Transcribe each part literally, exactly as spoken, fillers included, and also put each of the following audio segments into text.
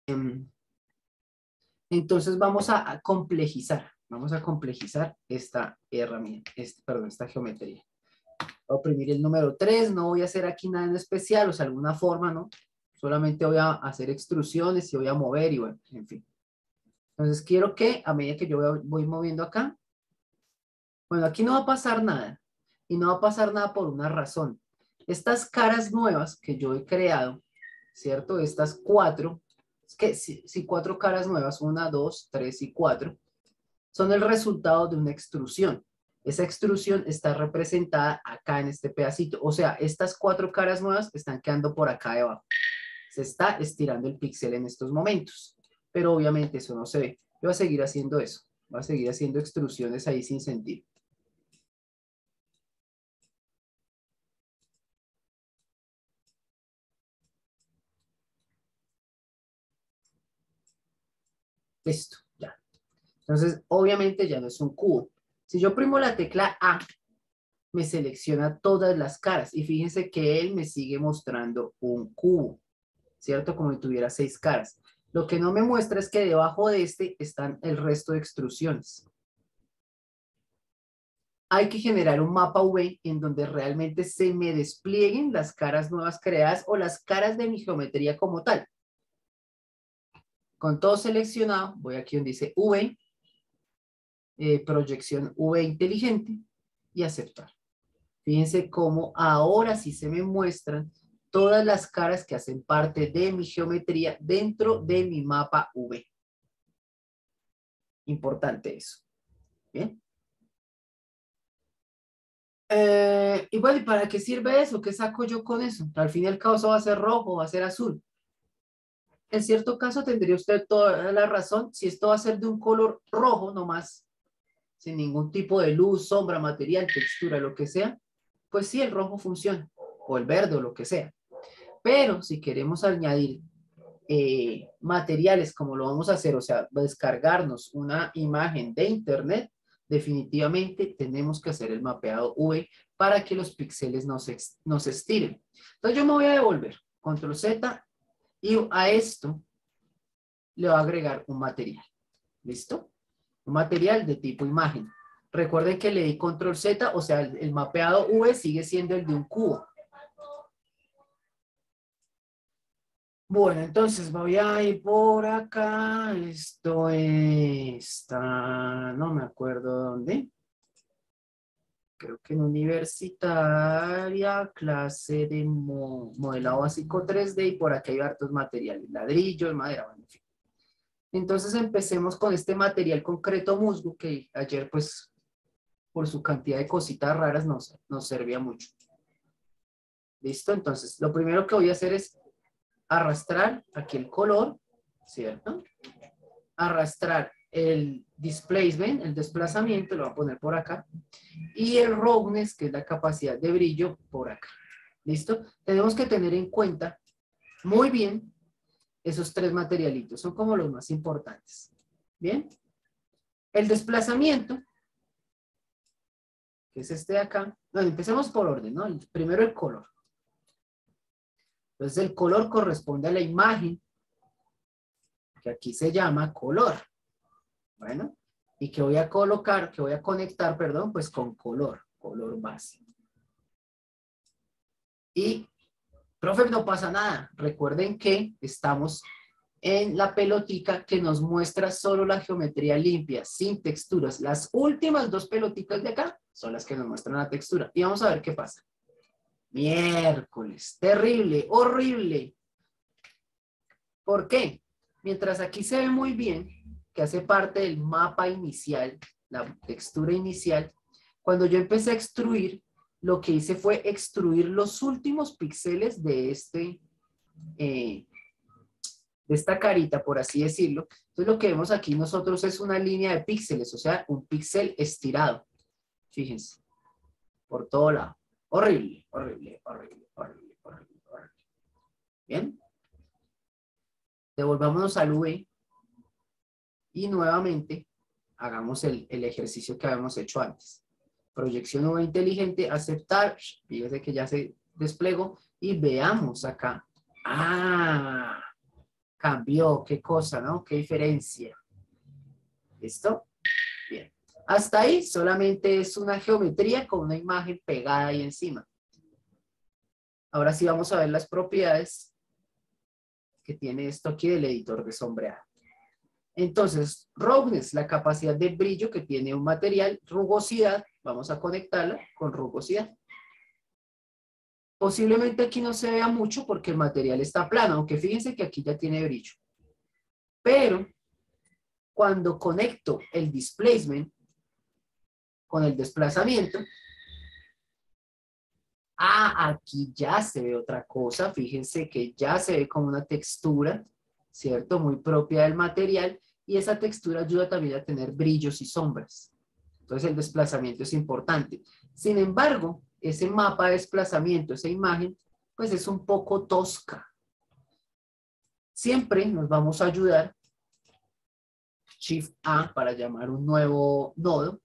Entonces vamos a, a complejizar, vamos a complejizar esta herramienta, este, perdón, esta geometría. Voy a oprimir el número tres, no voy a hacer aquí nada en especial, o sea, alguna forma, ¿no? Solamente voy a hacer extrusiones y voy a mover y bueno, en fin. Entonces quiero que a medida que yo voy, voy moviendo acá, bueno, aquí no va a pasar nada. Y no va a pasar nada por una razón. Estas caras nuevas que yo he creado, ¿cierto? Estas cuatro, es que si, si cuatro caras nuevas, una, dos, tres y cuatro, son el resultado de una extrusión. Esa extrusión está representada acá en este pedacito. O sea, estas cuatro caras nuevas están quedando por acá debajo. Se está estirando el píxel en estos momentos. Pero obviamente eso no se ve. Yo voy a seguir haciendo eso. Voy a seguir haciendo extrusiones ahí sin sentido. Listo, ya. Entonces, obviamente ya no es un cubo. Si yo oprimo la tecla A, me selecciona todas las caras. Y fíjense que él me sigue mostrando un cubo, ¿cierto? Como si tuviera seis caras. Lo que no me muestra es que debajo de este están el resto de extrusiones. Hay que generar un mapa U V en donde realmente se me desplieguen las caras nuevas creadas o las caras de mi geometría como tal. Con todo seleccionado, voy aquí donde dice V, eh, proyección V inteligente y aceptar. Fíjense cómo ahora sí se me muestran todas las caras que hacen parte de mi geometría dentro de mi mapa V. Importante eso. Bien. Eh, y bueno, ¿y para qué sirve eso? ¿Qué saco yo con eso? Al fin y al cabo eso va a ser rojo, va a ser azul. En cierto caso tendría usted toda la razón. Si esto va a ser de un color rojo nomás, sin ningún tipo de luz, sombra, material, textura, lo que sea, pues sí, el rojo funciona. O el verde o lo que sea. Pero si queremos añadir eh, materiales como lo vamos a hacer, o sea, descargarnos una imagen de internet, definitivamente tenemos que hacer el mapeado V para que los píxeles no se, no se estiren. Entonces yo me voy a devolver, control Z, y a esto le voy a agregar un material. ¿Listo? Un material de tipo imagen. Recuerden que le di control Z, o sea, el, el mapeado V sigue siendo el de un cubo. Bueno, entonces voy a ir por acá. Esto está, no me acuerdo dónde. Creo que en universitaria, clase de mo, modelado básico tres D y por aquí hay hartos materiales, ladrillos, madera, bueno, en fin. Entonces empecemos con este material concreto musgo que ayer pues por su cantidad de cositas raras nos, nos servía mucho. ¿Listo? Entonces lo primero que voy a hacer es arrastrar aquí el color, ¿cierto? Arrastrar el displacement, el desplazamiento, lo voy a poner por acá, y el roughness, que es la capacidad de brillo, por acá. ¿Listo? Tenemos que tener en cuenta muy bien esos tres materialitos, son como los más importantes. ¿Bien? El desplazamiento, que es este de acá, bueno, empecemos por orden, ¿no? Primero el color. Entonces el color corresponde a la imagen, que aquí se llama color. Bueno, y que voy a colocar, que voy a conectar, perdón, pues con color, color base. Y, profe, no pasa nada. Recuerden que estamos en la pelotica que nos muestra solo la geometría limpia, sin texturas. Las últimas dos pelotitas de acá son las que nos muestran la textura. Y vamos a ver qué pasa. Miércoles, terrible, horrible. ¿Por qué? Mientras aquí se ve muy bien, que hace parte del mapa inicial, la textura inicial, cuando yo empecé a extruir, lo que hice fue extruir los últimos píxeles de este, eh, de esta carita, por así decirlo. Entonces lo que vemos aquí nosotros es una línea de píxeles, o sea, un píxel estirado. Fíjense, por todo lado. Horrible, horrible, horrible, horrible, horrible, horrible. ¿Bien? Devolvámonos al V y nuevamente hagamos el, el ejercicio que habíamos hecho antes. Proyección V inteligente, aceptar, fíjese que ya se desplegó y veamos acá. Ah, Cambió, qué cosa, ¿no? Qué diferencia. ¿Listo? Bien. Hasta ahí solamente es una geometría con una imagen pegada ahí encima. Ahora sí vamos a ver las propiedades que tiene esto aquí del editor de sombreado. Entonces, roughness, la capacidad de brillo que tiene un material, rugosidad, vamos a conectarla con rugosidad. Posiblemente aquí no se vea mucho porque el material está plano, aunque fíjense que aquí ya tiene brillo. Pero cuando conecto el displacement con el desplazamiento, ah, aquí ya se ve otra cosa. Fíjense que ya se ve como una textura, ¿cierto? Muy propia del material, y esa textura ayuda también a tener brillos y sombras. Entonces el desplazamiento es importante. Sin embargo, ese mapa de desplazamiento, esa imagen, pues es un poco tosca. Siempre nos vamos a ayudar, Shift A para llamar un nuevo nodo,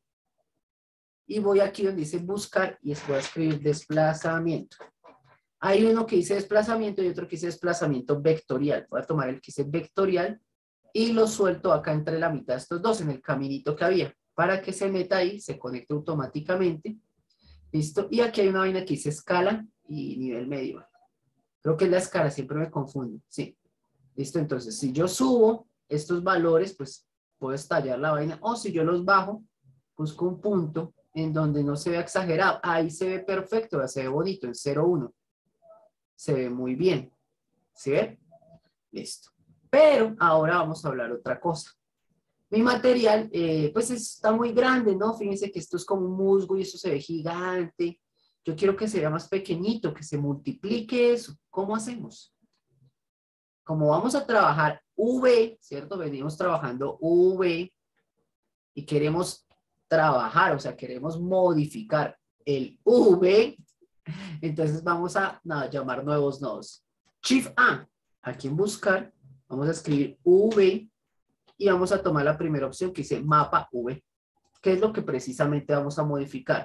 y voy aquí donde dice buscar y voy a escribir desplazamiento. Hay uno que dice desplazamiento y otro que dice desplazamiento vectorial. Voy a tomar el que dice vectorial y lo suelto acá entre la mitad de estos dos en el caminito que había para que se meta ahí, se conecte automáticamente. ¿Listo? Y aquí hay una vaina que dice escala y nivel medio. Creo que es la escala, siempre me confundo. Sí. ¿Listo? Entonces, si yo subo estos valores, pues puedo estallar la vaina. O si yo los bajo, busco un punto en donde no se vea exagerado. Ahí se ve perfecto, se ve bonito, en cero uno. Se ve muy bien. ¿Sí ven? Listo. Pero ahora vamos a hablar otra cosa. Mi material, eh, pues está muy grande, ¿no? Fíjense que esto es como un musgo y eso se ve gigante. Yo quiero que sea más pequeñito, que se multiplique eso. ¿Cómo hacemos? Como vamos a trabajar V, ¿cierto? Venimos trabajando V y queremos trabajar, o sea, queremos modificar el V, entonces vamos a nada, llamar nuevos nodos. Shift A, aquí en buscar, vamos a escribir V y vamos a tomar la primera opción que dice mapa V, que es lo que precisamente vamos a modificar.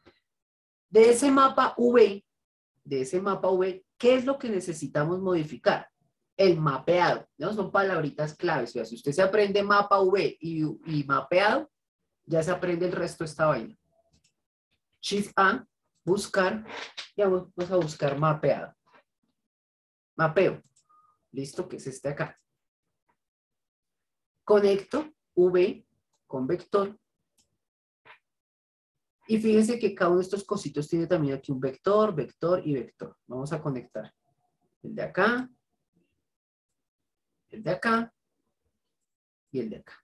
De ese mapa V, de ese mapa V, ¿qué es lo que necesitamos modificar? El mapeado, ¿no? Son palabritas claves. O sea, si usted se aprende mapa V y, y mapeado, ya se aprende el resto de esta vaina. Shift A, buscar, y vamos a buscar mapeado. Mapeo. Listo, que es este acá. Conecto V con vector. Y fíjense que cada uno de estos cositos tiene también aquí un vector, vector y vector. Vamos a conectar el de acá, el de acá y el de acá.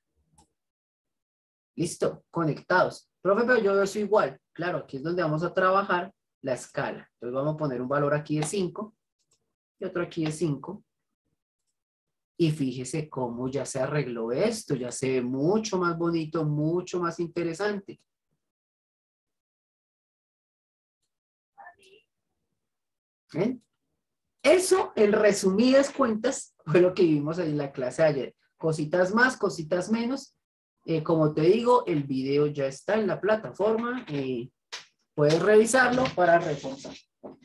Listo, conectados. Profe, pero yo veo eso igual. Claro, aquí es donde vamos a trabajar la escala. Entonces vamos a poner un valor aquí de cinco y otro aquí de cinco. Y fíjese cómo ya se arregló esto. Ya se ve mucho más bonito, mucho más interesante. ¿Eh? Eso, en resumidas cuentas, fue lo que vimos en la clase de ayer. Cositas más, cositas menos. Eh, como te digo, el video ya está en la plataforma. Eh, puedes revisarlo para reforzar.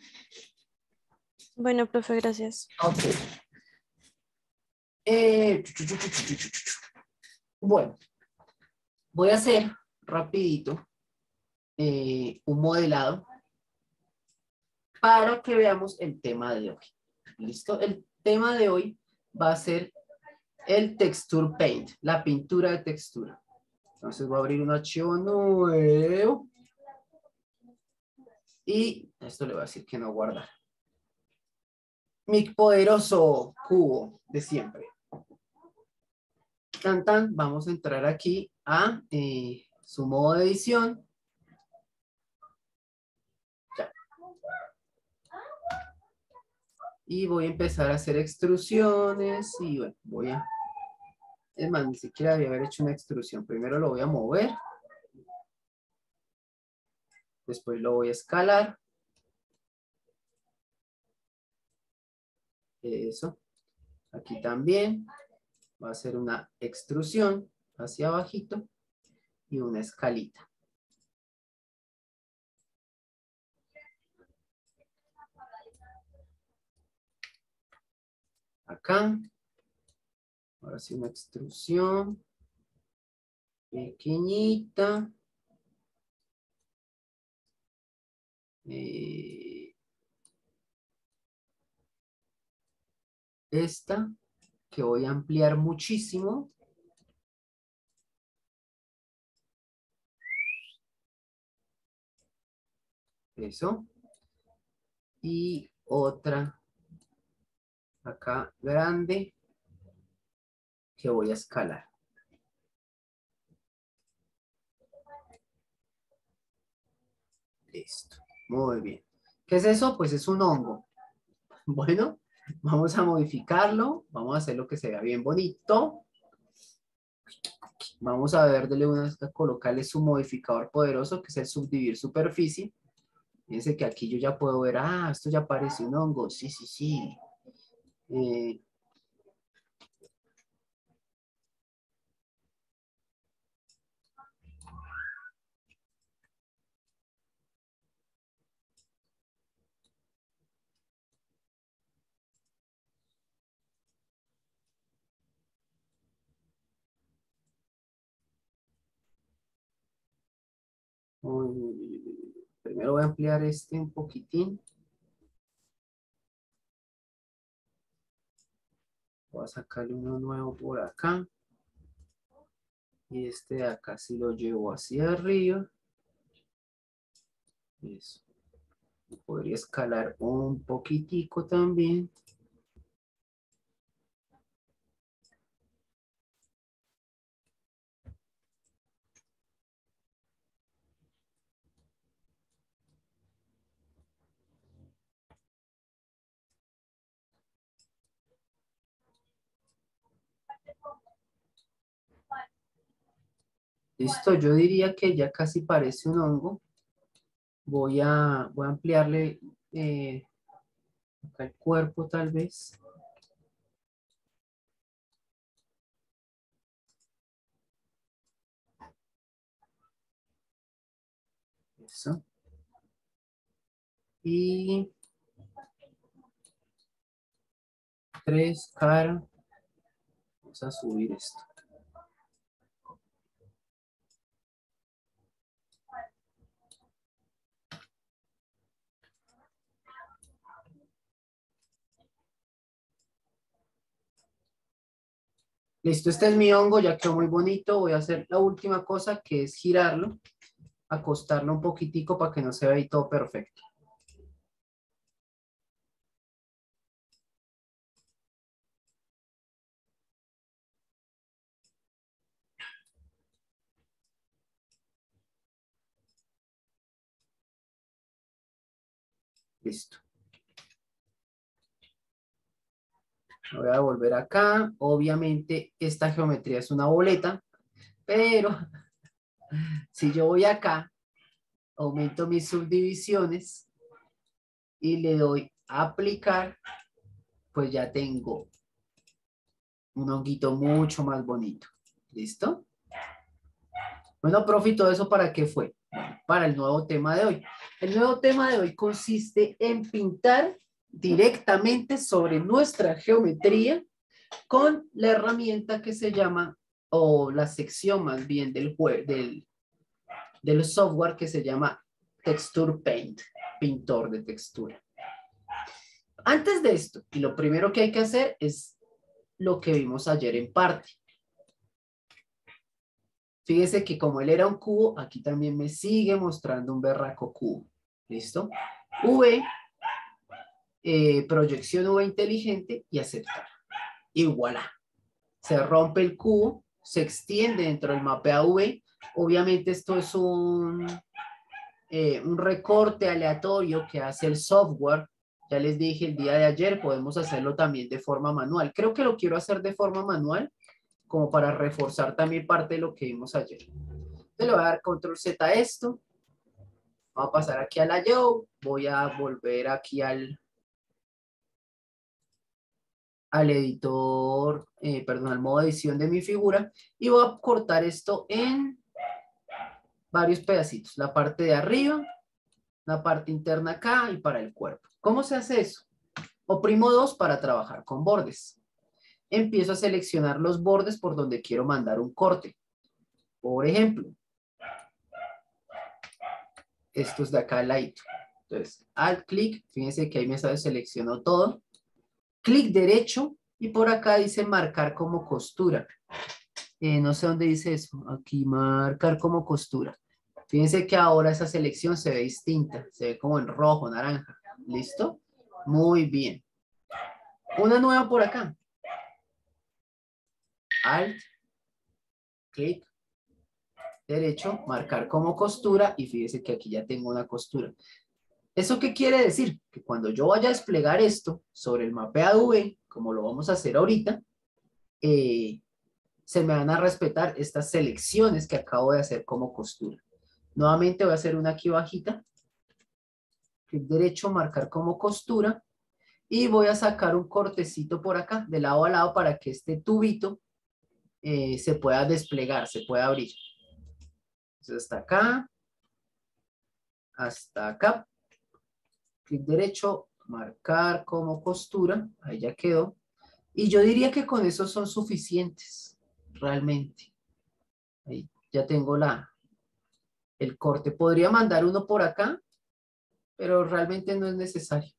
Bueno, profe, gracias. Ok. Eh, bueno, voy a hacer rapidito eh, un modelado para que veamos el tema de hoy. ¿Listo? El tema de hoy va a ser el Texture Paint, la pintura de textura. Entonces voy a abrir un archivo nuevo y esto le voy a decir que no guardar. Mi poderoso cubo de siempre. Tan, tan, vamos a entrar aquí a eh, su modo de edición. Ya. Y voy a empezar a hacer extrusiones y bueno, voy a... Es más, ni siquiera voy a haber hecho una extrusión. Primero lo voy a mover. Después lo voy a escalar. Eso. Aquí también. Va a ser una extrusión hacia abajito y una escalita. Acá. Ahora sí una extrusión pequeñita. Eh, esta que voy a ampliar muchísimo. Eso. Y otra acá grande que voy a escalar. Listo. Muy bien. ¿Qué es eso? Pues es un hongo. Bueno, vamos a modificarlo. Vamos a hacer lo que se vea bien bonito. Vamos a ver, dele una, a colocarle su modificador poderoso, que es el subdividir superficie. Fíjense que aquí yo ya puedo ver, ah, esto ya parece un hongo. Sí, sí, sí. Eh, primero voy a ampliar este un poquitín. Voy a sacarle uno nuevo por acá. Y este de acá sí lo llevo hacia arriba. Eso. Podría escalar un poquitico también. Listo, yo diría que ya casi parece un hongo. Voy a, voy a ampliarle eh, acá el cuerpo tal vez. Eso. Y tres cara. Vamos a subir esto. Listo, este es mi hongo, ya quedó muy bonito. Voy a hacer la última cosa, que es girarlo, acostarlo un poquitico para que no se vea ahí todo perfecto. Listo. Voy a volver acá. Obviamente esta geometría es una boleta, pero si yo voy acá, aumento mis subdivisiones y le doy a aplicar, pues ya tengo un honguito mucho más bonito. ¿Listo? Bueno, profe, ¿y todo eso para qué fue? Para el nuevo tema de hoy. El nuevo tema de hoy consiste en pintar directamente sobre nuestra geometría con la herramienta que se llama, o la sección más bien del, del, del software que se llama Texture Paint, pintor de textura. Antes de esto, y lo primero que hay que hacer es lo que vimos ayer en parte. Fíjese que como él era un cubo, aquí también me sigue mostrando un berraco cubo. ¿Listo? V, eh, proyección V inteligente y aceptar. Y voilà. Se rompe el cubo, se extiende dentro del mapeo V. Obviamente esto es un, eh, un recorte aleatorio que hace el software. Ya les dije el día de ayer, podemos hacerlo también de forma manual. Creo que lo quiero hacer de forma manual, como para reforzar también parte de lo que vimos ayer. Entonces le voy a dar control Z a esto. Vamos a pasar aquí a la layout. Voy a volver aquí al, al editor, eh, perdón, al modo edición de mi figura. Y voy a cortar esto en varios pedacitos. La parte de arriba, la parte interna acá y para el cuerpo. ¿Cómo se hace eso? Oprimo dos para trabajar con bordes. empiezo a seleccionar los bordes por donde quiero mandar un corte. Por ejemplo, estos de acá al ladito. Entonces, alt clic, fíjense que ahí me seleccionó todo. Clic derecho y por acá dice marcar como costura. Eh, no sé dónde dice eso. Aquí, marcar como costura. Fíjense que ahora esa selección se ve distinta. Se ve como en rojo, naranja. ¿Listo? Muy bien. Una nueva por acá. Alt, clic, derecho, marcar como costura y fíjense que aquí ya tengo una costura. ¿Eso qué quiere decir? Que cuando yo vaya a desplegar esto sobre el mapeado V, como lo vamos a hacer ahorita, eh, se me van a respetar estas selecciones que acabo de hacer como costura. Nuevamente voy a hacer una aquí bajita. Clic derecho, marcar como costura. Y voy a sacar un cortecito por acá, de lado a lado, para que este tubito eh, se pueda desplegar, se pueda abrir. Entonces hasta acá, hasta acá. Clic derecho, marcar como costura. Ahí ya quedó. Y yo diría que con eso son suficientes, realmente. Ahí ya tengo la, el corte. Podría mandar uno por acá, pero realmente no es necesario.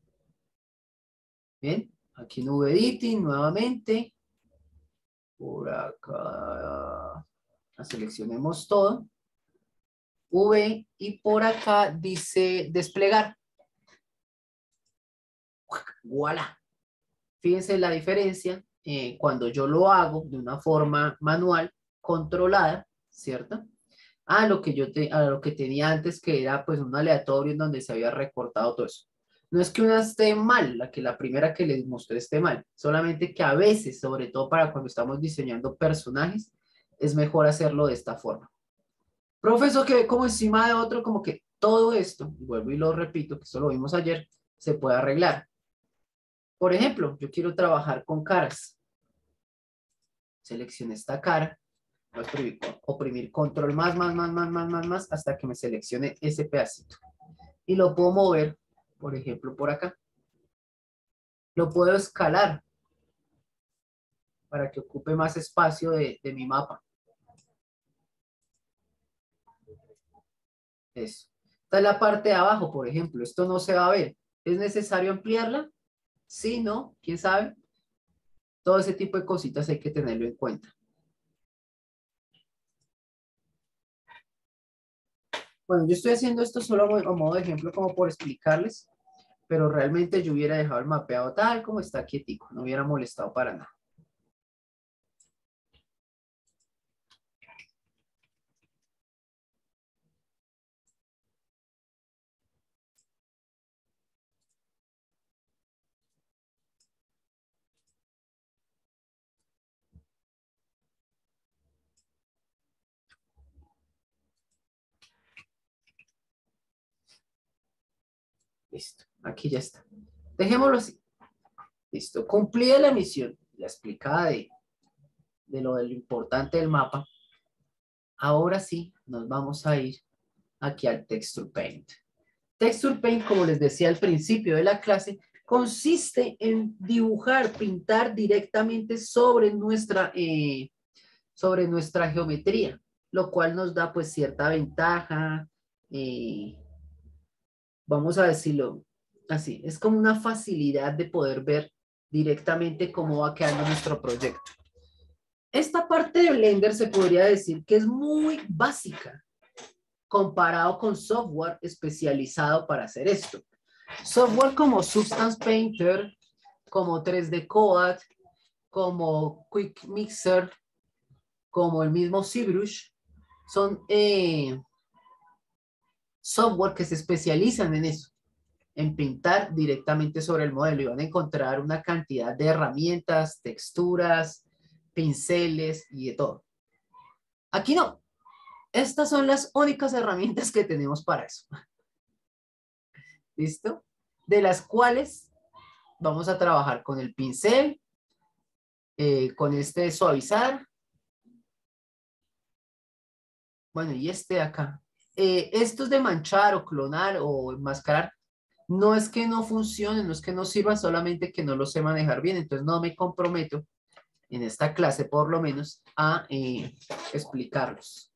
Bien, aquí en V Editing nuevamente. Por acá seleccionemos todo. V y por acá dice desplegar. ¡Voilà! Fíjense la diferencia eh, cuando yo lo hago de una forma manual, controlada, ¿cierto? A lo que yo te, a lo que tenía antes, que era pues un aleatorio en donde se había recortado todo eso. No es que una esté mal, la que la primera que les mostré esté mal, solamente que a veces, sobre todo para cuando estamos diseñando personajes, es mejor hacerlo de esta forma. Profesor, que ve como encima de otro, como que todo esto, y vuelvo y lo repito, que eso lo vimos ayer, se puede arreglar. Por ejemplo, yo quiero trabajar con caras. Selecciono esta cara. Voy a oprimir, oprimir control más, más, más, más, más, más, más, hasta que me seleccione ese pedacito. Y lo puedo mover, por ejemplo, por acá. Lo puedo escalar para que ocupe más espacio de, de mi mapa. Eso. Esta es la parte de abajo, por ejemplo. Esto no se va a ver. ¿Es necesario ampliarla? Sí, no, quién sabe. Todo ese tipo de cositas hay que tenerlo en cuenta. Bueno, yo estoy haciendo esto solo a modo de ejemplo, como por explicarles, pero realmente yo hubiera dejado el mapeado tal como está quietico, no hubiera molestado para nada. Listo, aquí ya está. Dejémoslo así. Listo, cumplida la misión, la explicada de, de lo, de lo importante del mapa. Ahora sí, nos vamos a ir aquí al Texture Paint. Texture Paint, como les decía al principio de la clase, consiste en dibujar, pintar directamente sobre nuestra, eh, sobre nuestra geometría, lo cual nos da pues cierta ventaja, eh, vamos a decirlo así, es como una facilidad de poder ver directamente cómo va quedando nuestro proyecto. Esta parte de Blender se podría decir que es muy básica comparado con software especializado para hacer esto. Software como Substance Painter, como tres D Coat, como Quick Mixer, como el mismo ZBrush, son eh, software que se especializan en eso, en pintar directamente sobre el modelo, y van a encontrar una cantidad de herramientas, texturas, pinceles y de todo. Aquí no. Estas son las únicas herramientas que tenemos para eso. ¿Listo? De las cuales vamos a trabajar con el pincel, eh, con este suavizar. Bueno, y este de acá. Eh, estos de manchar o clonar o enmascarar, no es que no funcionen, no es que no sirvan, solamente que no los sé manejar bien, entonces no me comprometo en esta clase por lo menos, a eh, explicarlos.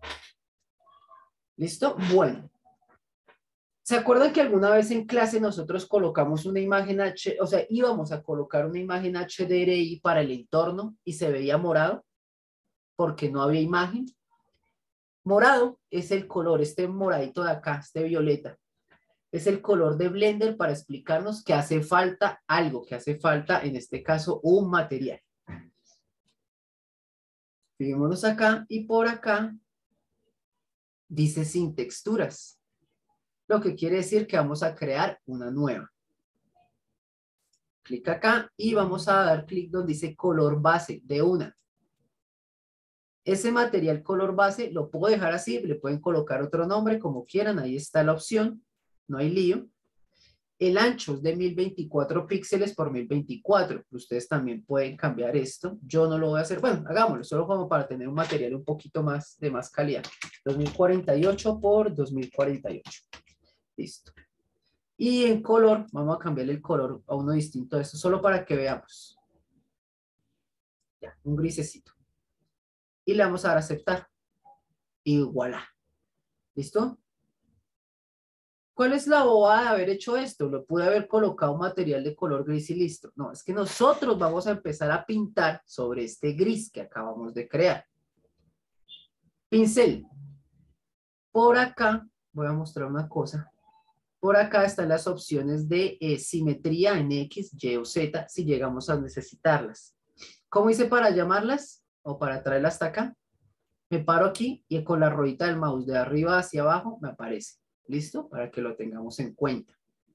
¿Listo? Bueno. ¿Se acuerdan que alguna vez en clase nosotros colocamos una imagen H, o sea, íbamos a colocar una imagen H D R I para el entorno y se veía morado porque no había imagen? Morado es el color, este moradito de acá, este violeta. Es el color de Blender para explicarnos que hace falta algo, que hace falta, en este caso, un material. Fijémonos acá y por acá dice sin texturas. Lo que quiere decir que vamos a crear una nueva. Clic acá y vamos a dar clic donde dice color base de una. Ese material color base lo puedo dejar así, le pueden colocar otro nombre como quieran, ahí está la opción, no hay lío. El ancho es de mil veinticuatro píxeles por mil veinticuatro. Ustedes también pueden cambiar esto. Yo no lo voy a hacer. Bueno, hagámoslo, solo como para tener un material un poquito más de más calidad. dos mil cuarenta y ocho por dos mil cuarenta y ocho. Listo. Y en color, vamos a cambiarle el color a uno distinto de esto, solo para que veamos. Ya, un grisecito. Y le vamos a dar a aceptar. Y voilà. ¿Listo? ¿Cuál es la bobada de haber hecho esto? Lo pude haber colocado un material de color gris y listo. No, es que nosotros vamos a empezar a pintar sobre este gris que acabamos de crear. Pincel. Por acá, voy a mostrar una cosa. Por acá están las opciones de eh, simetría en X, Y o Z, si llegamos a necesitarlas. ¿Cómo hice para llamarlas? O para traerlas hasta acá. Me paro aquí y con la ruedita del mouse de arriba hacia abajo me aparece. ¿Listo? Para que lo tengamos en cuenta.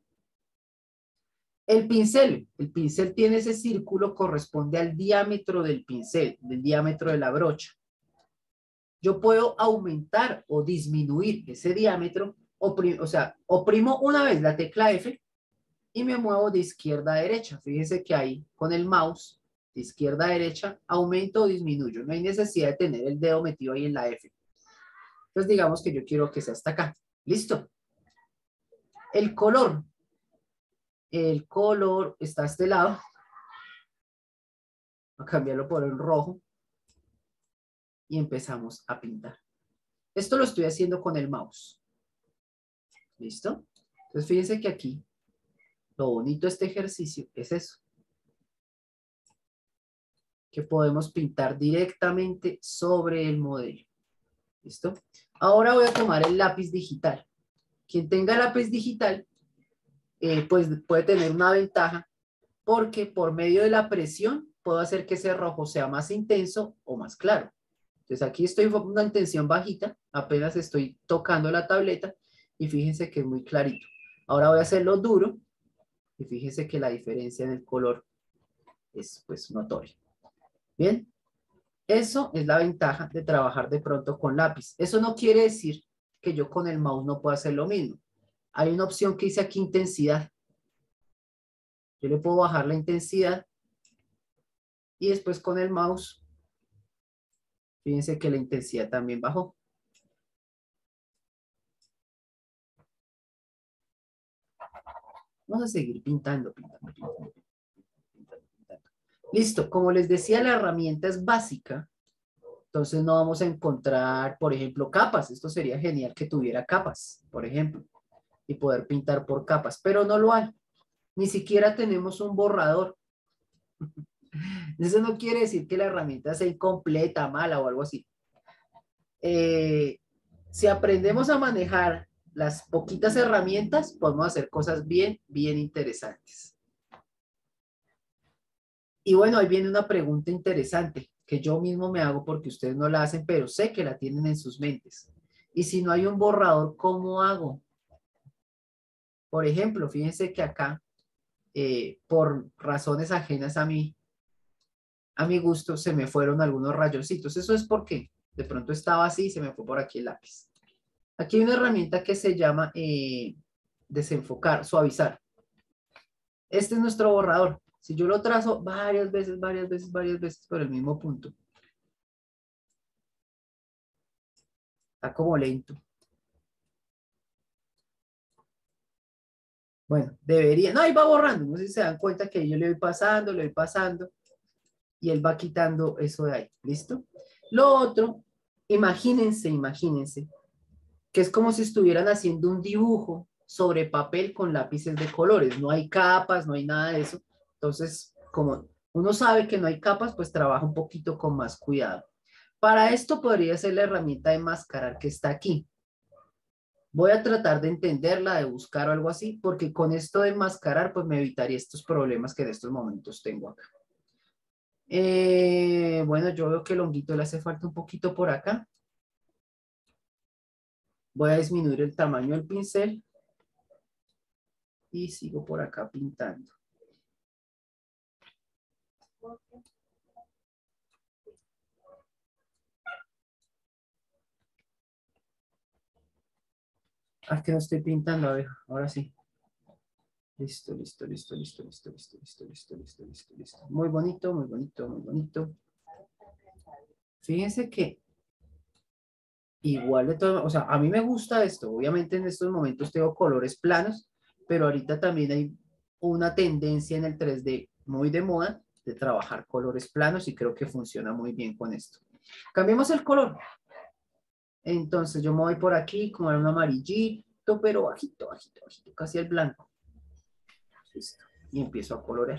El pincel. El pincel tiene ese círculo, corresponde al diámetro del pincel, del diámetro de la brocha. Yo puedo aumentar o disminuir ese diámetro, oprim, o sea, oprimo una vez la tecla F y me muevo de izquierda a derecha. Fíjense que ahí con el mouse, de izquierda a derecha, aumento o disminuyo. No hay necesidad de tener el dedo metido ahí en la F. Entonces digamos que yo quiero que sea hasta acá. ¿Listo? El color. El color está a este lado. Voy a cambiarlo por el rojo. Y empezamos a pintar. Esto lo estoy haciendo con el mouse. ¿Listo? Entonces fíjense que aquí lo bonito de este ejercicio es eso. Que podemos pintar directamente sobre el modelo. ¿Listo? Ahora voy a tomar el lápiz digital. Quien tenga lápiz digital, eh, pues puede tener una ventaja porque por medio de la presión puedo hacer que ese rojo sea más intenso o más claro. Entonces aquí estoy con una intención bajita, apenas estoy tocando la tableta y fíjense que es muy clarito. Ahora voy a hacerlo duro y fíjense que la diferencia en el color es pues notoria. Bien, eso es la ventaja de trabajar de pronto con lápiz. Eso no quiere decir que yo con el mouse no pueda hacer lo mismo. Hay una opción que dice aquí intensidad. Yo le puedo bajar la intensidad y después con el mouse, fíjense que la intensidad también bajó. Vamos a seguir pintando, pintando, pintando, pintando, pintando. Listo, como les decía, la herramienta es básica. Entonces no vamos a encontrar, por ejemplo, capas. Esto sería genial que tuviera capas, por ejemplo, y poder pintar por capas, pero no lo hay. Ni siquiera tenemos un borrador. Eso no quiere decir que la herramienta sea incompleta, mala o algo así. Eh, si aprendemos a manejar las poquitas herramientas, podemos hacer cosas bien, bien interesantes. Y bueno, ahí viene una pregunta interesante que yo mismo me hago porque ustedes no la hacen, pero sé que la tienen en sus mentes. Y si no hay un borrador, ¿cómo hago? Por ejemplo, fíjense que acá, eh, por razones ajenas a mí, a mi gusto, se me fueron algunos rayositos. Eso es porque de pronto estaba así y se me fue por aquí el lápiz. Aquí hay una herramienta que se llama eh, desenfocar, suavizar. Este es nuestro borrador. Si yo lo trazo varias veces, varias veces, varias veces por el mismo punto, está como lento. Bueno, debería, no, ahí va borrando, no sé si se dan cuenta que yo le voy pasando, le voy pasando. y él va quitando eso de ahí, ¿listo? Lo otro, imagínense, imagínense, que es como si estuvieran haciendo un dibujo sobre papel con lápices de colores. No hay capas, no hay nada de eso. Entonces, como uno sabe que no hay capas, pues trabaja un poquito con más cuidado. Para esto podría ser la herramienta de enmascarar que está aquí. Voy a tratar de entenderla, de buscar o algo así, porque con esto de enmascarar, pues me evitaría estos problemas que en estos momentos tengo acá. Eh, bueno, yo veo que el honguito le hace falta un poquito por acá. Voy a disminuir el tamaño del pincel y sigo por acá pintando. Ah, que no estoy pintando, a ver, ahora sí. Listo, listo, listo, listo, listo, listo, listo, listo, listo, listo, listo. Muy bonito, muy bonito, muy bonito. Fíjense que igual de todo, o sea, a mí me gusta esto. Obviamente en estos momentos tengo colores planos, pero ahorita también hay una tendencia en el tres D muy de moda de trabajar colores planos y creo que funciona muy bien con esto. Cambiemos el color. Entonces yo me voy por aquí como un amarillito, pero bajito, bajito, bajito, casi el blanco. Listo. Y empiezo a colorear.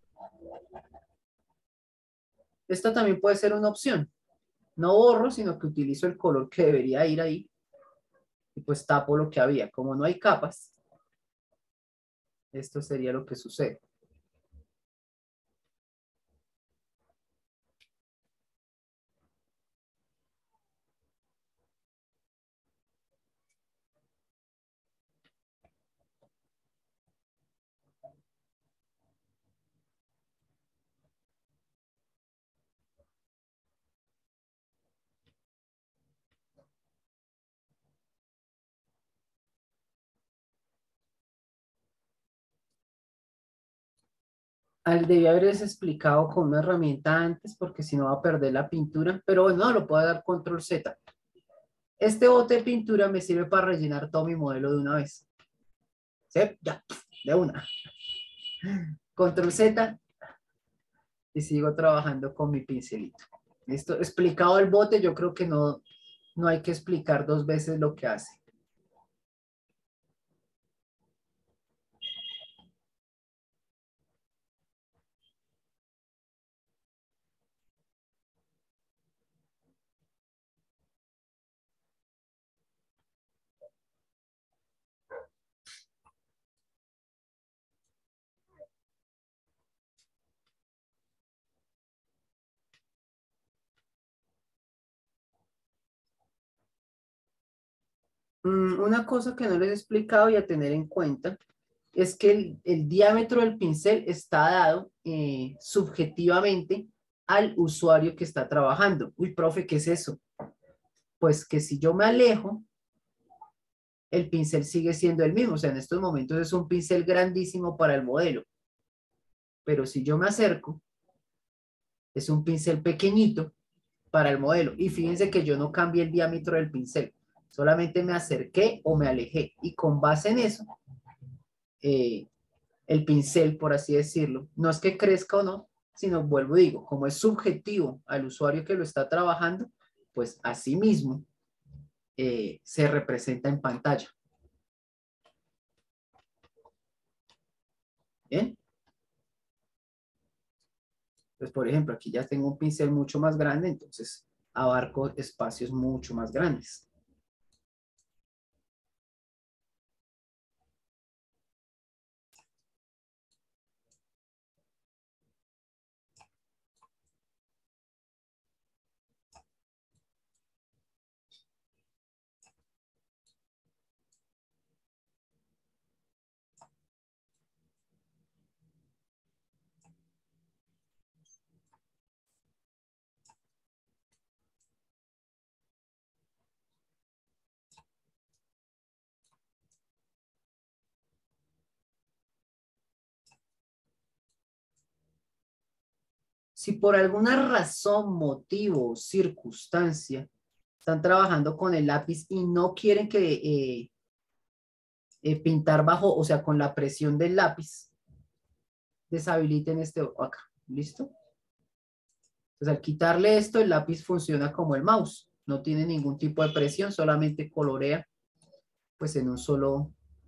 Esta también puede ser una opción. No borro, sino que utilizo el color que debería ir ahí y pues tapo lo que había. Como no hay capas, esto sería lo que sucede. Al debí haberles explicado con una herramienta antes porque si no va a perder la pintura, pero bueno, no, lo puedo dar control Z. Este bote de pintura me sirve para rellenar todo mi modelo de una vez. ¿Sí? Ya, de una. Control Z y sigo trabajando con mi pincelito. Listo, explicado el bote, yo creo que no, no hay que explicar dos veces lo que hace. Mm, una cosa que no les he explicado y a tener en cuenta es que el, el diámetro del pincel está dado eh, subjetivamente al usuario que está trabajando. Uy, profe, ¿qué es eso? Pues que si yo me alejo, el pincel sigue siendo el mismo. O sea, en estos momentos es un pincel grandísimo para el modelo. Pero si yo me acerco, es un pincel pequeñito para el modelo. Y fíjense que yo no cambié el diámetro del pincel. Solamente me acerqué o me alejé. Y con base en eso, eh, el pincel, por así decirlo, no es que crezca o no, sino vuelvo y digo, como es subjetivo al usuario que lo está trabajando, pues así mismo eh, se representa en pantalla. ¿Bien? Pues por ejemplo, aquí ya tengo un pincel mucho más grande, entonces abarco espacios mucho más grandes. Si por alguna razón, motivo o circunstancia están trabajando con el lápiz y no quieren que eh, eh, pintar bajo, o sea, con la presión del lápiz, deshabiliten este acá. ¿Listo? Pues al quitarle esto, el lápiz funciona como el mouse. No tiene ningún tipo de presión, solamente colorea pues en un solo,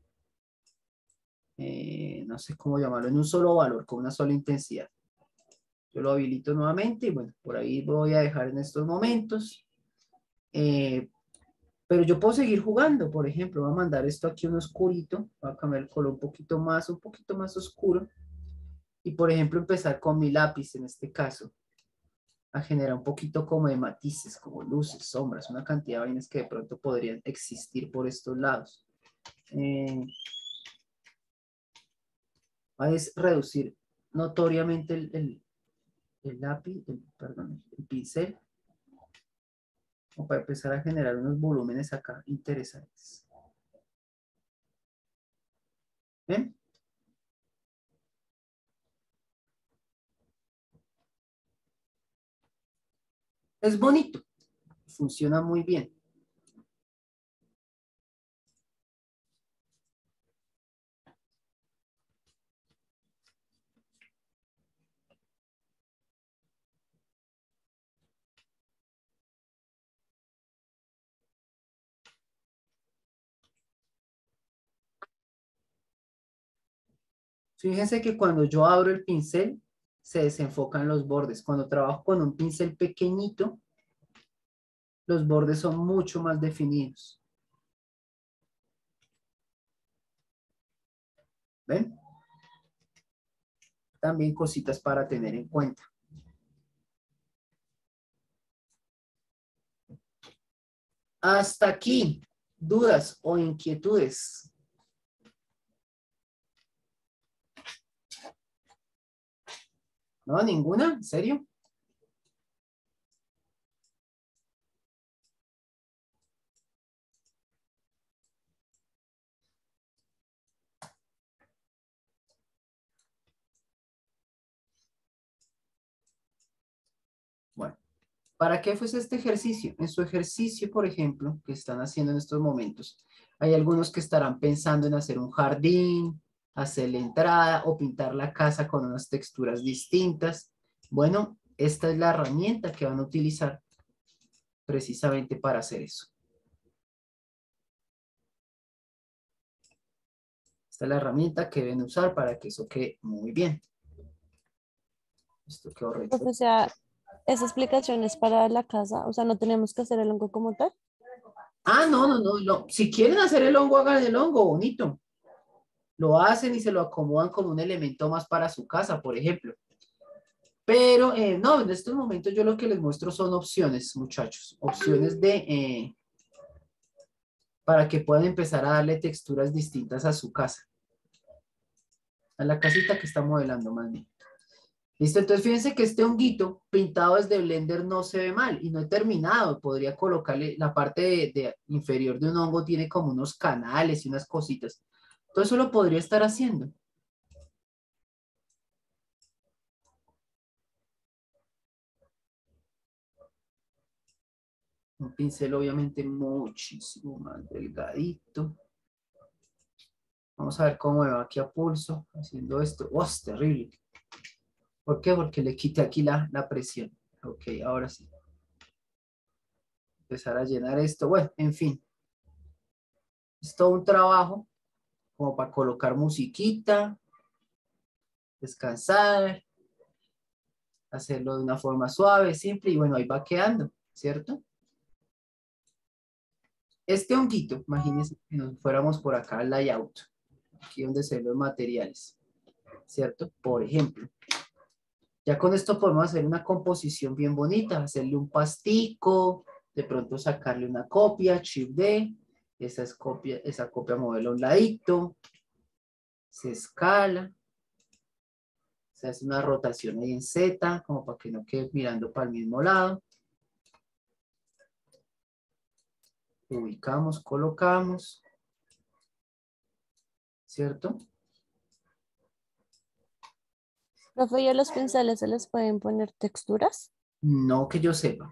eh, no sé cómo llamarlo, en un solo valor, con una sola intensidad. Yo lo habilito nuevamente y bueno, por ahí voy a dejar en estos momentos. Eh, pero yo puedo seguir jugando, por ejemplo, voy a mandar esto aquí un oscurito, voy a cambiar el color un poquito más, un poquito más oscuro. Y por ejemplo empezar con mi lápiz en este caso, a generar un poquito como de matices, como luces, sombras, una cantidad de vainas que de pronto podrían existir por estos lados. Eh, va a reducir notoriamente el, el, el lápiz, el, perdón, el pincel, como para empezar a generar unos volúmenes acá interesantes. ¿Ven? Es bonito, funciona muy bien. Fíjense que cuando yo abro el pincel, se desenfocan los bordes. Cuando trabajo con un pincel pequeñito, los bordes son mucho más definidos. ¿Ven? También cositas para tener en cuenta. Hasta aquí, dudas o inquietudes. ¿No? ¿Ninguna? ¿En serio? Bueno, ¿para qué fue este ejercicio? En su ejercicio, por ejemplo, que están haciendo en estos momentos, hay algunos que estarán pensando en hacer un jardín, hacer la entrada o pintar la casa con unas texturas distintas. Bueno, esta es la herramienta que van a utilizar precisamente para hacer eso. Esta es la herramienta que deben usar para que eso quede muy bien. Esto quedó recto. O sea, esa explicación es para la casa, o sea, no tenemos que hacer el hongo como tal. Ah, no, no, no, no. Si quieren hacer el hongo, hagan el hongo, bonito. Lo hacen y se lo acomodan como un elemento más para su casa, por ejemplo. Pero eh, no, en estos momentos yo lo que les muestro son opciones, muchachos. Opciones de, eh, para que puedan empezar a darle texturas distintas a su casa. A la casita que está modelando más bien. Listo, entonces fíjense que este honguito pintado desde Blender no se ve mal y no he terminado. Podría colocarle la parte de, de inferior de un hongo, tiene como unos canales y unas cositas. Todo eso lo podría estar haciendo. Un pincel obviamente muchísimo más delgadito. Vamos a ver cómo me va aquí a pulso haciendo esto. ¡Oh, es terrible! ¿Por qué? Porque le quité aquí la, la presión. Ok, ahora sí. Empezar a llenar esto. Bueno, en fin. Es todo un trabajo como para colocar musiquita, descansar, hacerlo de una forma suave, simple y bueno, ahí va quedando, ¿cierto? Este honguito, imagínense que nos fuéramos por acá al layout, aquí donde se ven los materiales, ¿cierto? Por ejemplo, ya con esto podemos hacer una composición bien bonita, hacerle un pastico, de pronto sacarle una copia, Shift D, esa, es copia, esa copia moverla a un ladito, se escala, se hace una rotación ahí en Z, como para que no quede mirando para el mismo lado. Ubicamos, colocamos, ¿cierto? Profe, ¿y a los pinceles se les pueden poner texturas? No que yo sepa.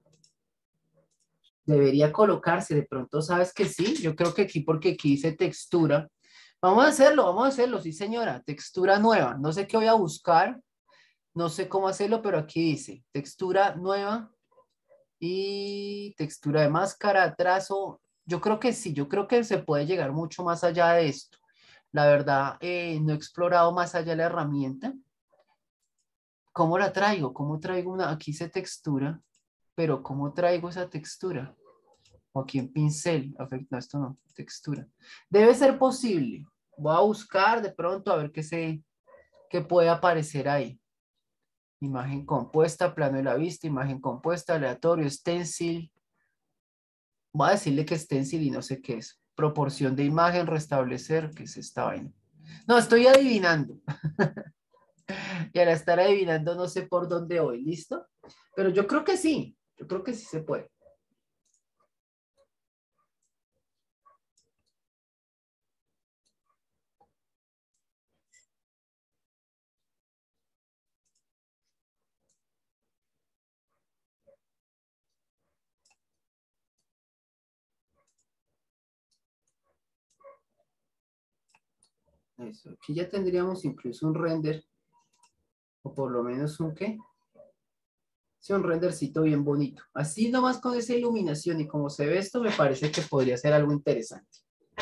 Debería colocarse, de pronto sabes que sí, yo creo que aquí porque aquí dice textura. Vamos a hacerlo, vamos a hacerlo, sí señora, textura nueva. No sé qué voy a buscar. No sé cómo hacerlo, pero aquí dice textura nueva y textura de máscara, trazo. Yo creo que sí, yo creo que se puede llegar mucho más allá de esto. La verdad, eh, no he explorado más allá de la herramienta. ¿Cómo la traigo? ¿Cómo traigo una? Aquí dice textura, pero ¿cómo traigo esa textura? O aquí en pincel. Afecta, no, esto no, textura. Debe ser posible. Voy a buscar de pronto a ver qué se, qué puede aparecer ahí. Imagen compuesta, plano de la vista, imagen compuesta, aleatorio, stencil. Voy a decirle que stencil y no sé qué es. Proporción de imagen, restablecer, ¿qué es esta vaina? No, estoy adivinando. Y al estar adivinando no sé por dónde voy, ¿listo? Pero yo creo que sí, yo creo que sí se puede. Eso, aquí ya tendríamos incluso un render, o por lo menos un qué. Sí, un rendercito bien bonito. Así nomás con esa iluminación y como se ve esto, me parece que podría ser algo interesante.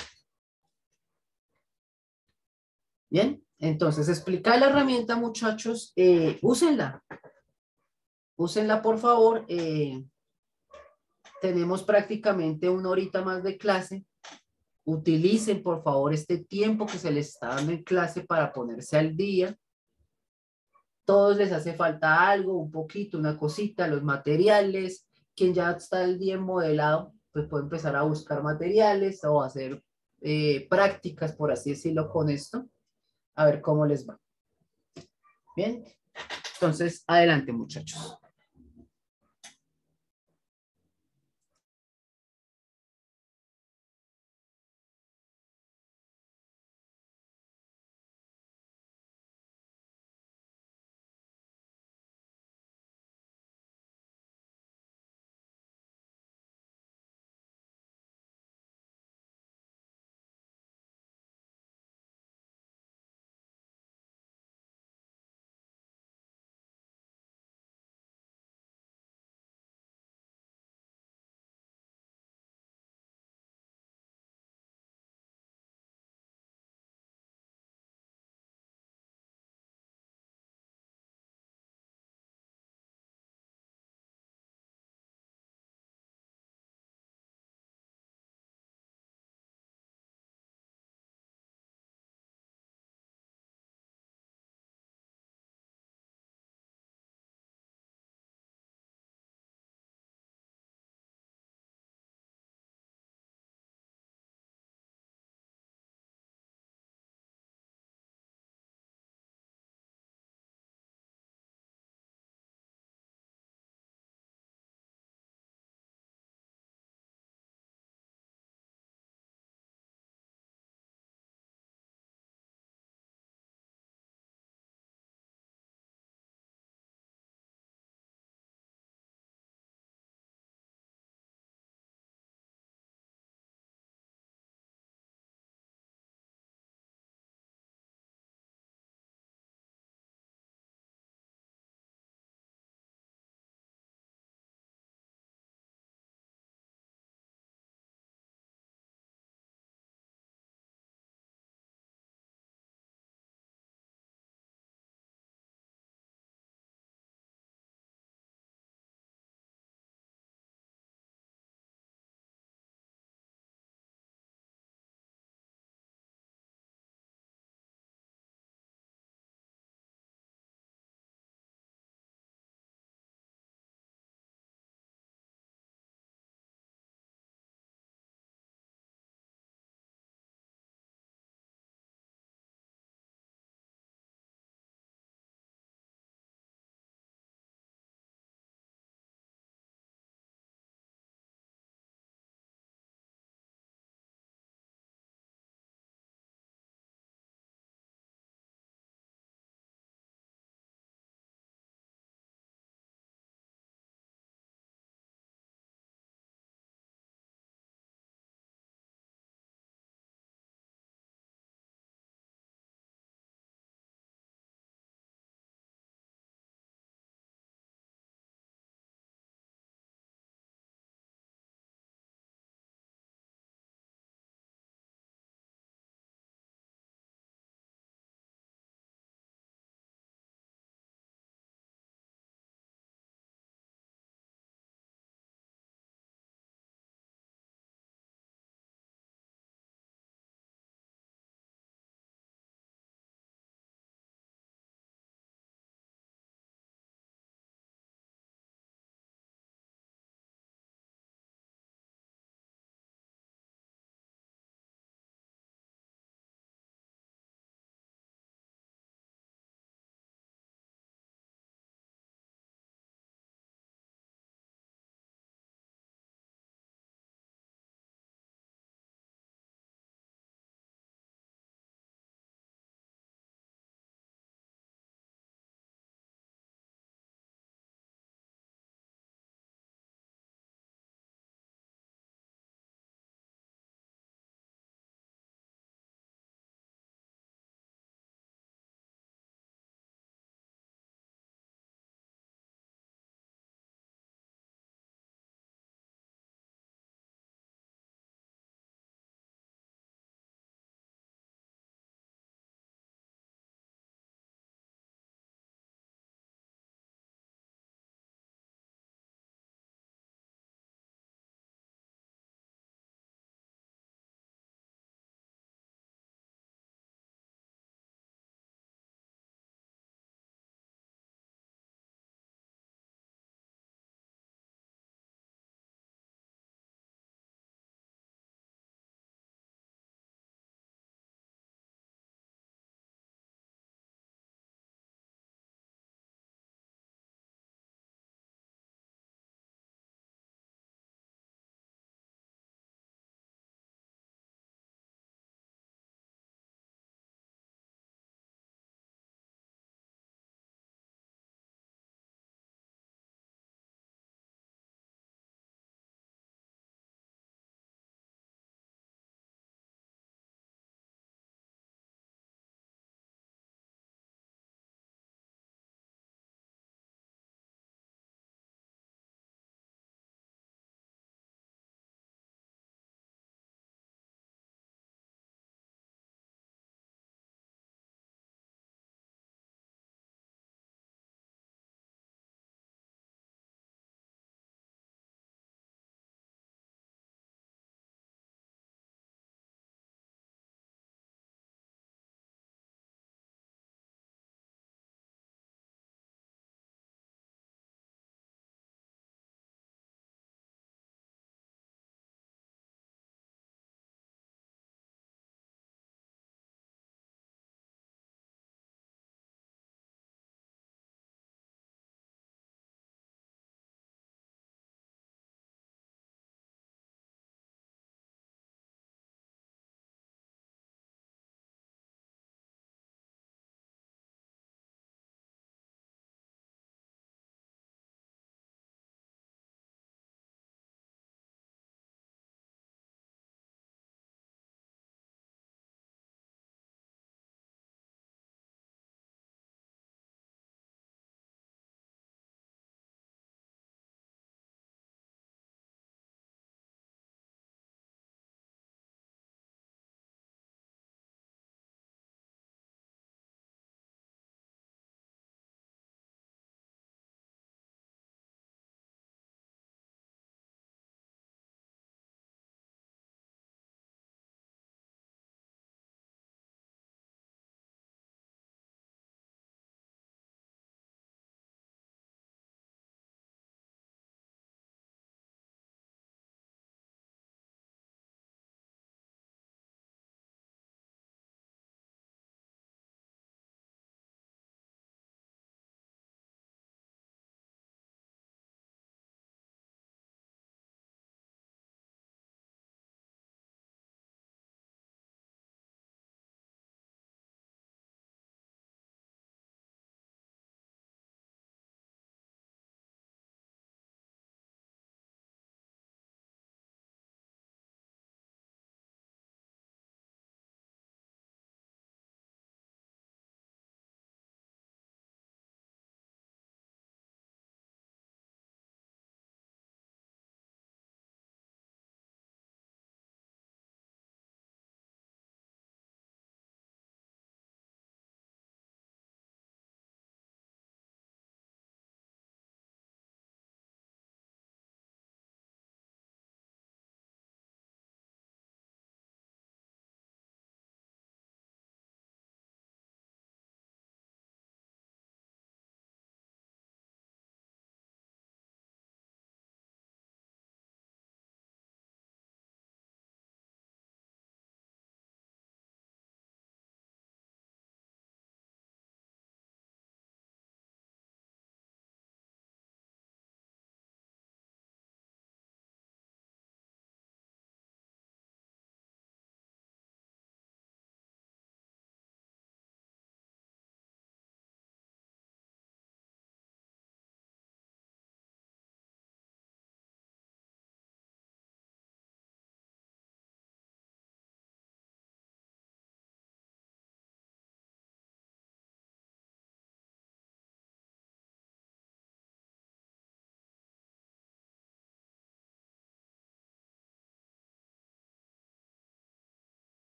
Bien, entonces explicar la herramienta, muchachos, eh, úsenla. Úsenla, por favor. Eh, tenemos prácticamente una horita más de clase. Utilicen, por favor, este tiempo que se les está dando en clase para ponerse al día. Todos les hace falta algo, un poquito, una cosita, los materiales. Quien ya está el día en modelado, pues puede empezar a buscar materiales o hacer eh, prácticas, por así decirlo, con esto. A ver cómo les va. Bien, entonces, adelante, muchachos.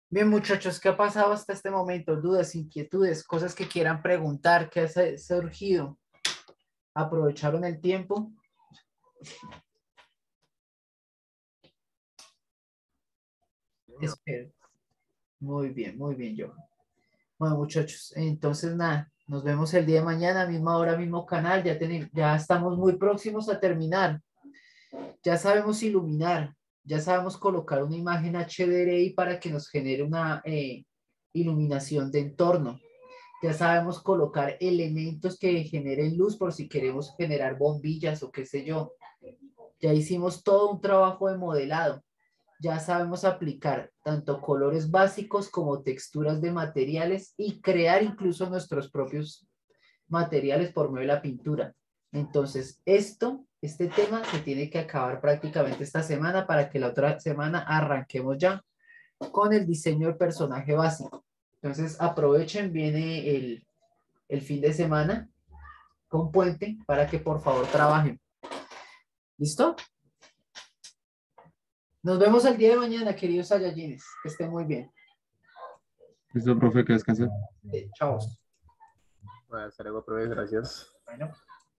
Bien, muchachos, ¿qué ha pasado hasta este momento? Dudas, inquietudes, cosas que quieran preguntar, ¿qué ha su- surgido? ¿Aprovecharon el tiempo? Espero. Muy bien, muy bien, yo. Bueno, muchachos, entonces nada, nos vemos el día de mañana, misma hora, mismo canal. Ya tenemos, ya estamos muy próximos a terminar. Ya sabemos iluminar, ya sabemos colocar una imagen H D R I para que nos genere una eh, iluminación de entorno. Ya sabemos colocar elementos que generen luz por si queremos generar bombillas o qué sé yo. Ya hicimos todo un trabajo de modelado. Ya sabemos aplicar tanto colores básicos como texturas de materiales y crear incluso nuestros propios materiales por medio de la pintura. Entonces, esto, este tema se tiene que acabar prácticamente esta semana para que la otra semana arranquemos ya con el diseño del personaje básico. Entonces, aprovechen, viene el, el fin de semana con puente para que por favor trabajen. ¿Listo? Nos vemos el día de mañana, queridos Saiyajines. Que estén muy bien. Listo, profe, que descanse. Eh, chao. Bueno, hasta luego, profe, gracias. Bueno.